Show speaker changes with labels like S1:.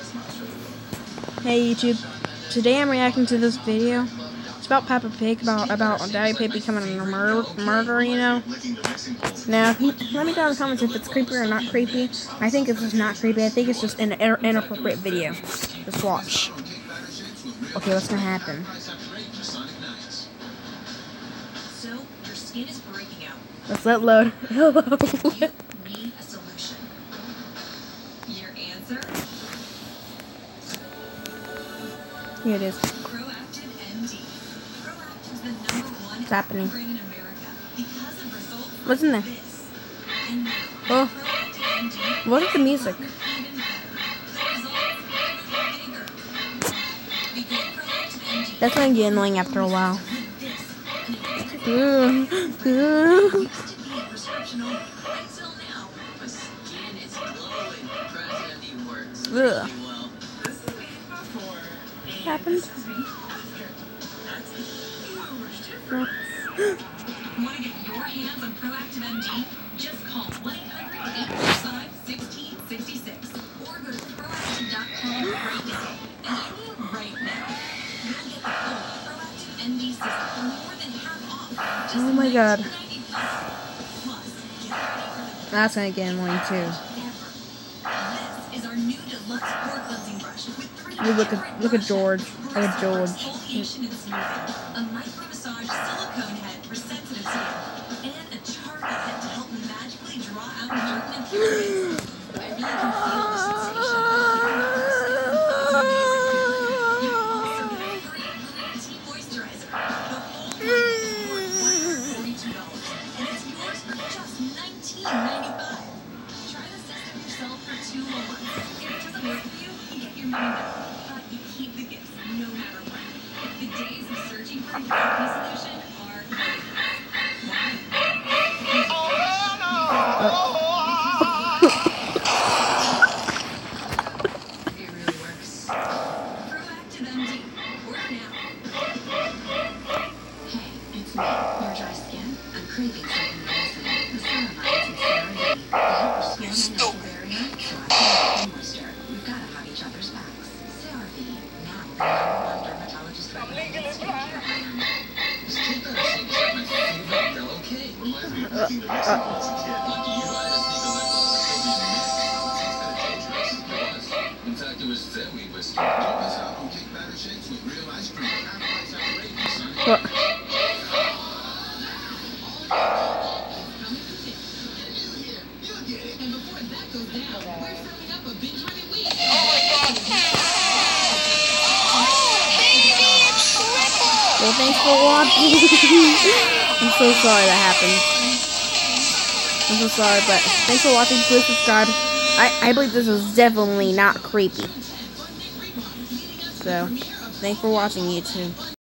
S1: Hey YouTube, today I'm reacting to this video. It's about Peppa Pig, about Daddy Pig becoming a murderer, you know. Now, let me know in the comments if it's creepy or not creepy. I think it's just not creepy. I think it's just an inappropriate video. Just watch. Okay, what's gonna happen?
S2: So, your skin is breaking out.
S1: Let's let load. Hello.
S2: Need a solution. Your answer?
S1: Here it is.
S2: Proactiv MD. Proactiv's the #1
S1: What's happening?
S2: brand in America because of results
S1: What's in there?
S2: like this. And now,
S1: Oh,
S2: Proactiv MD
S1: what is the music?
S2: even better. The results even bigger. Because Proactiv MD
S1: That's gonna get annoying after a while.
S2: with this, and it
S1: Ooh.
S2: used to be prescription only until now. My skin is glowing. Proactiv MD works
S1: Ugh.
S2: really well. This is me before. And
S1: Happened?
S2: this is me after. That's a huge difference. Want to get your hands on Proactiv MD? Just call 1-800-845-1666 or go to Proactiv.com right now. And I mean right now. You'll get the full Proactiv MD system for more than half off. Just
S1: Oh my God.
S2: $19.95. Plus, get ready for the
S1: That's gonna get annoying too.
S2: ever. This is our new deluxe pore cleansing brush with 3
S1: Ooh, look
S2: different
S1: at George. Look at George.
S2: exfoliation and smoothing, a micro massage silicone head for sensitive skin, and a charcoal head to help magically draw out dirt and impurities. I really can feel the sensation. It's amazing. You can also get a free green tea moisturizer. The whole line is worth $142, and it's yours for just $19.95. Try the system yourself for 2 whole months. If it doesn't work for you, you get your money back. But you keep the gifts no matter what. The days of searching for a therapy solution are over. Why? It really works. Proactiv MD. Order now. Hey, it's me, your dry skin. I'm craving something medicine. The ceramides and CeraVe. They help restore my natural barrier, so I can get moisture. We've got to have each other's backs. CeraVe, now the #1 dermatologist recommended skincare brand.
S3: This cake on the sink is like my favorite yellow cake. Reminds me of everything that I was a kid. Lucky you, I just need to let go of Sylvie's mix. It's kind of dangerous. It was. In fact, it was very whiskey. Don't miss out on cake batter shakes with real ice cream. Half price at Raven's, son.
S1: What?
S2: And before that goes down, we're serving up a binge-worthy week.
S1: Well, thanks for watching. I'm so sorry that happened. I'm so sorry, but thanks for watching. Please subscribe. I believe this is definitely not creepy. So, thanks for watching, YouTube.